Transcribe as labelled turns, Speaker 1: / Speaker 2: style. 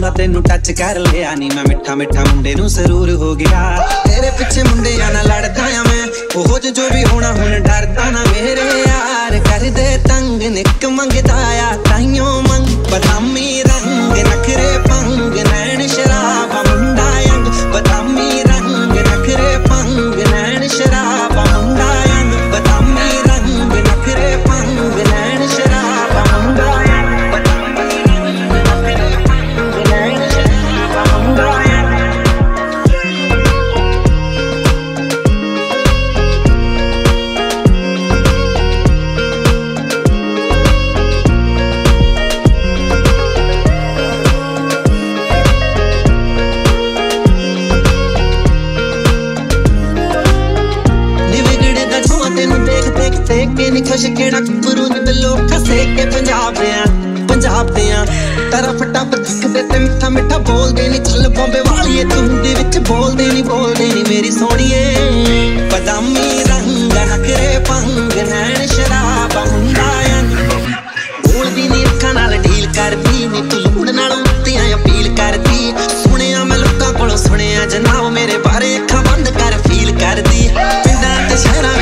Speaker 1: तेनू टच कर लिया नी मैं मिठा मिठा मुंडे नू जरूर हो गया। तेरे पिछे मुंडे ना लड़दा आ मैं ओहो जो भी होना हुण डरदा ना मेरे यार कर दे तंग निक मंगदा आ ताइयों मंग बदामी रंग नखरे पंग नैन शराब मुंडा यंग बदामी रंग नखरे पंग नैन शराब मुंडा यंग बदामी रंग नखरे पंग नैन शराब मुंडा यंग बदामी रंग नखरे पंग नैन शराब मुंडा यंग। खुश केड़ा गुरु दिलों खसे के पंजाब दियां तरफ टप दिखदे ते मिठा मिठा बोलदे नी चल बॉम्बे वाली तू दे विच बोलदे नी मेरी सोहणीए बदामी रंग नखरे पंग नैन शराब मुंडा यंग बोलदी नी अखां नाल डील करदी नी तू लूड़ नाल उत्तियां अपील करदी सुनिया मैं लोकां कोलों सुनिया जनाब मेरे बारे अखां बंद कर फील करदी पिंडां ते शहरां